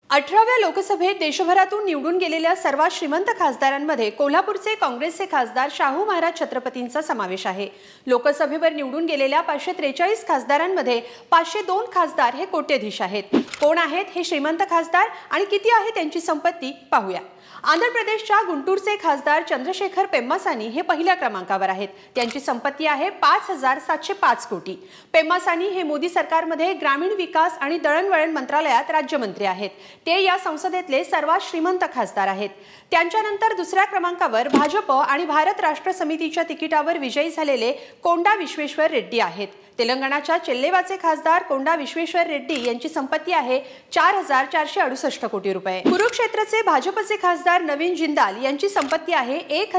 18व्या लोकसभेत देशभरातून निवडून गेलेल्या सर्वात श्रीमंत खासदारांमध्ये कोल्हापूरचे काँग्रेसचे खासदार शाहू महाराज छत्रपतींचा समावेश आहे। लोकसभेवर निवडून गेलेल्या 543 खासदारांमध्ये 502 खासदार हे कोट्याधीश आहेत। कोण आहेत हे श्रीमंत खासदार आणि किती आहे त्यांची संपत्ती पाहूया। आंध्र प्रदेशच्या गुंटूरचे खासदार चंद्रशेखर पेम्मासानी हे पहिल्या क्रमांकावर आहेत। त्यांची संपत्ती आहे 5705 कोटी। पेम्मासानी हे मोदी सरकारमध्ये ग्रामीण विकास आणि दळणवळण मंत्रालयात राज्यमंत्री आहेत। ते या संसदेतले सर्वात श्रीमंत खासदार आहेत। त्यांच्यानंतर दुसऱ्या क्रमांकावर भाजप आणि भारत राष्ट्र समितीच्या तिकिटावर विजयी झालेले कोंडा विश्वेश्वर रेड्डी आहेत। तेलंगणाच्या चेल्लेवाचे खासदार कोंडा विश्वेश्वर रेड्डी यांची संपत्ती आहे 4468 कोटी रुपये। कुरुक्षेत्रचे भाजपचे खासदार नवीन जिंदाल यांची संपत्ती आहे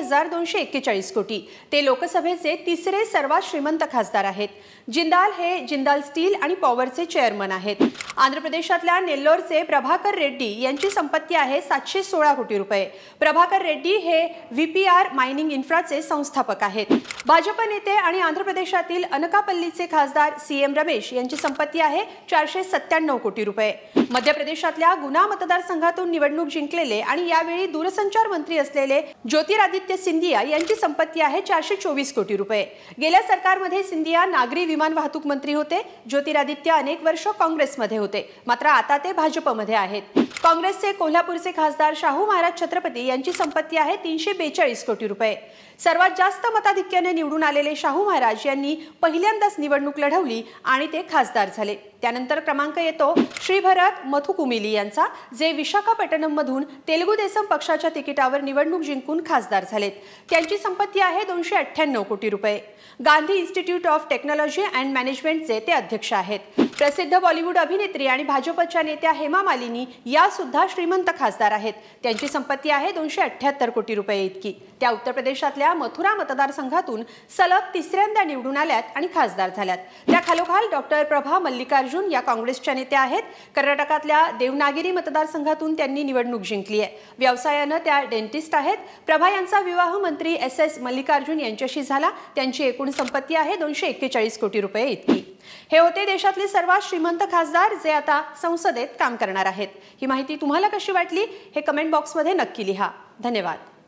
1241 कोटी। ते लोकसभेचे तिसरे सर्वात श्रीमंत खासदार आहेत। जिंदाल हे जिंदाल स्टील आणि पॉवरचे चेअरमन आहेत। आंध्र प्रदेशातल्या नेल्लोरचे प्रभाकर रेड्डी यांची संपत्ती आहे 716 कोटी रुपये। प्रभाकर रेड्डी हे व्हीपीआर मायनिंग इन्फ्राचे संस्थापक आहेत। भाजप नेते आणि आंध्र प्रदेशातील अनकापल्लीचे खासदार सीएम रमेश यांची संपत्ती आहे 497 कोटी रुपये। मध्य प्रदेशातल्या गुना मतदारसंघातून निवडणूक जिंकलेले आणि यावेळी दूरसंचार मंत्री असलेले ज्योतिरादित्य सिंधिया यांची संपत्ती आहे 424 कोटी रुपये। गेल्या सरकारमध्ये सिंधिया नागरी विमान वाहतूक मंत्री होते। ज्योतिरादित्य अनेक वर्ष काँग्रेसमध्ये होते, मात्र आता ते भाजपमध्ये आहेत। काँग्रेसचे कोल्हापूरचे खासदार शाहू महाराज छत्रपती यांची संपत्ती आहे 342 कोटी रुपये। सर्वात जास्त मताधिक्याने निवडून आलेले शाहू महाराज यांनी पहिल्यांदाच निवडणूक लढवली आणि ते खासदार झाले। त्यानंतर क्रमांक येतो श्रीभरत मथुकुमिली यांचा, जे विशाखापट्टणम मधून तेलुगू देसम पक्षाच्या तिकिटावर निवडणूक जिंकून खासदार झालेत। त्यांची संपत्ती आहे 298 कोटी रुपये। Gandhi institute of technology and मॅनेजमेंटचे ते अध्यक्ष आहेत। प्रसिद्ध बॉलिवूड अभिनेत्री आणि भाजपच्या नेत्या हेमा मालिनी या सुद्धा श्रीमंत खासदार आहेत। त्यांची संपत्ती आहे 278 कोटी रुपये इतकी। त्या उत्तर प्रदेशातल्या मथुरा मतदारसंघातून सलग तिसऱ्यांदा निवडून आल्यात आणि खासदार झाल्यात। त्या खालोखाल डॉक्टर प्रभा मल्लिकार्जुन या काँग्रेसच्या नेत्या आहेत। कर्नाटकातल्या देवनागिरी मतदारसंघातून त्यांनी निवडणूक जिंकली आहे। व्यवसायाने त्या डेंटिस्ट आहेत। प्रभा यांचा विवाह मंत्री एस मल्लिकार्जुन यांच्याशी झाला। त्यांची एकूण संपत्ती आहे 241 कोटी रुपये इतकी। हे होते देशातले सर्वात श्रीमंत खासदार जे आता संसदेत काम करणार आहेत। ही माहिती तुम्हाला कशी वाटली हे कमेंट बॉक्समध्ये नक्की लिहा। धन्यवाद।